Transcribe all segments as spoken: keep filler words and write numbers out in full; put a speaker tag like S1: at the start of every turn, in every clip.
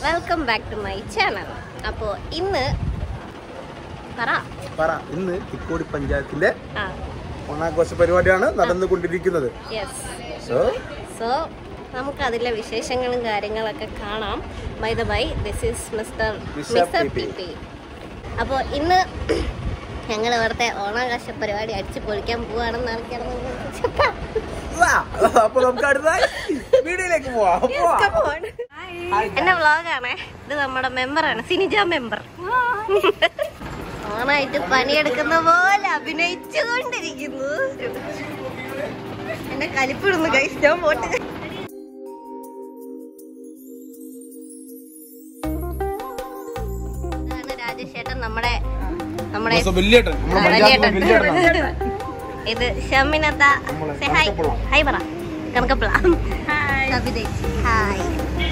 S1: Welcome back to my channel. അപ്പോൾ ഇന്ന് പറ
S2: പറ ഇന്ന് തിക്കോടി പഞ്ചായത്തിലെ ഓണാഘോഷ പരിപാടിയാണ് നടന്നുകൊണ്ടിരിക്കുന്നത്. സോ
S1: സോ നമുക്ക് അതിലെ വിശേഷങ്ങളും കാര്യങ്ങളൊക്കെ കാണാം. By the by, this is mister mister P P. അപ്പോൾ ഇന്ന് ഞങ്ങൾ ഇവിടുത്തെ ഓണാഘോഷ പരിപാടി അടിച്ചു പൊളിക്കാൻ പോവാണെന്നാണ് എന്റെ വ്ളോഗാണേ. ഇത് നമ്മുടെ മെമ്പറാണ്, സിനിജ മെമ്പർ. ഓണായിട്ട് പണിയെടുക്കുന്ന പോലെ അഭിനയിച്ചുകൊണ്ടിരിക്കുന്നു. എന്നെ കലിപ്പിടുന്നു ഗൈസ്, ഞാൻ പോട്ട്. ഇതാണ് രാജേഷേട്ടൻ, നമ്മുടെ നമ്മുടെ ഇത് ഷമിനത്ത. ഹായ് ഹായ് പറ. കണക്കപ്പിള ഹായ്.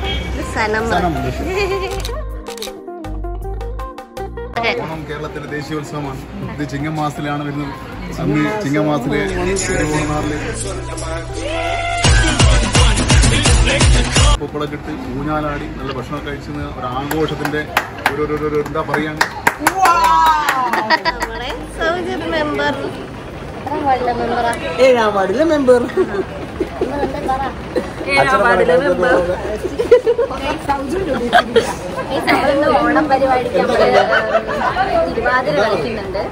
S3: ഓണം കേരളത്തിലെ ദേശീയോത്സവമാണ്. ഇത് ചിങ്ങമാസത്തിലാണ് വരുന്നത്. അന്ന് ചിങ്ങമാസത്തിലെ പൂക്കളൊക്കെ ഇട്ട് ഊഞ്ഞാലാടി നല്ല ഭക്ഷണം കഴിച്ച് ഒരു ആഘോഷത്തിന്റെ ഒരു എന്താ പറയാ
S1: മെമ്പർ
S2: ഏഴാം വാർഡിലെ മെമ്പർ
S1: ഓണം പരിപാടിക്ക് നമ്മള് തിരുവാതിര കളിക്കുന്നുണ്ട്.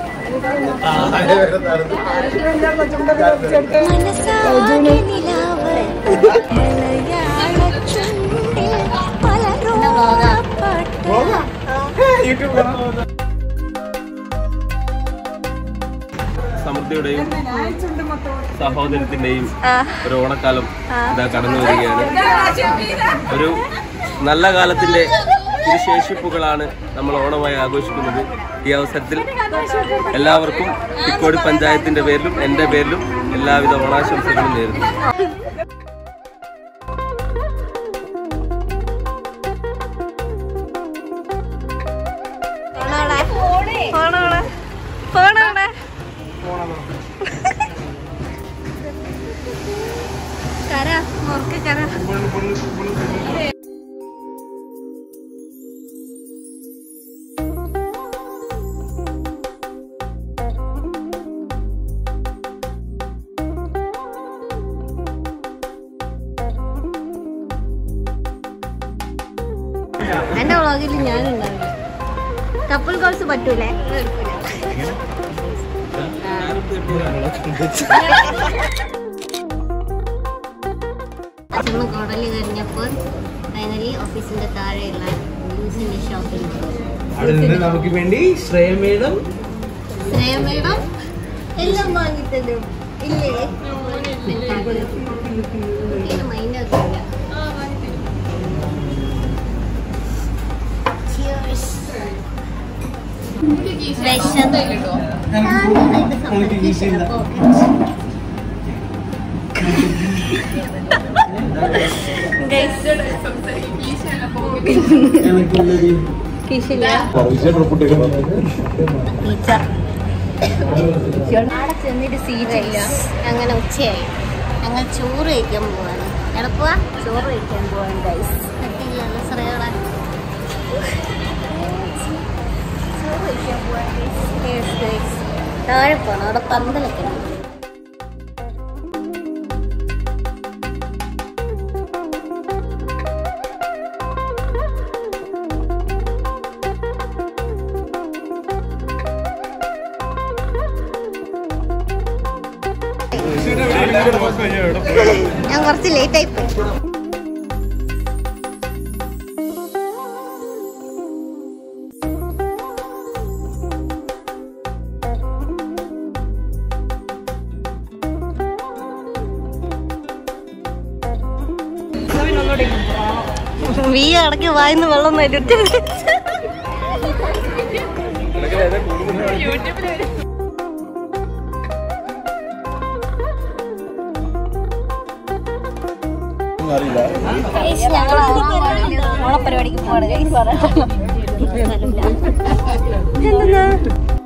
S4: സമൃദ്ധിയുടെയും സഹോദരത്തിന്റെയും ഒരു ഓണക്കാലം ഇതാ കടന്നു വരികയാണ്. ഒരു നല്ല കാലത്തിന്റെ തിരുശേഷിപ്പുകളാണ് നമ്മൾ ഓണമായി ആഘോഷിക്കുന്നത്. ഈ അവസരത്തിൽ എല്ലാവർക്കും തിക്കോടി പഞ്ചായത്തിന്റെ പേരിലും എന്റെ പേരിലും എല്ലാവിധ ഓണാശംസകളും നേരുന്നു.
S1: കര മോർക്ക് കര എന്റെ വ്ളോഗിൽ ഞാനുണ്ടാവില്ല. കപ്പിൾ കോഴ്സ് പറ്റൂലേ? കോടലി കഴിഞ്ഞപ്പോൾ ഫൈനലി ഓഫീസിന്റെ താഴെയുള്ള ന്യൂസിന്റെ ഷോപ്പിൽ
S2: നമുക്ക് വേണ്ടി ശ്രേയമേടം
S1: ശ്രേയമേടം എല്ലാം വാങ്ങിത്തരും ഇല്ലേ? മൈൻഡാക്കില്ല. ചെന്നിട്ട് സീറ്റില്ല. അങ്ങനെ ഉച്ചയായി, ഞങ്ങൾ ചോറ് കഴിക്കാൻ പോവാണ്. എളുപ്പ ചോറ് കഴിക്കാൻ പോവാണ് ഗൈസ്. പറ്റില്ലല്ലോ ശ്രേയോടെ ചോറ് കഴിക്കാൻ പോവാണ്. താഴെ പോണം, അവിടെ പന്തലൊക്കെ ഉണ്ട്. ഞാൻ കുറച്ച് ലേറ്റ് ആയി പോയി. വീ അടക്കി വായിന്ന് വെള്ളം നേരിട്ട് ഓണപ്പരിപാടിക്ക് പോവാണ്.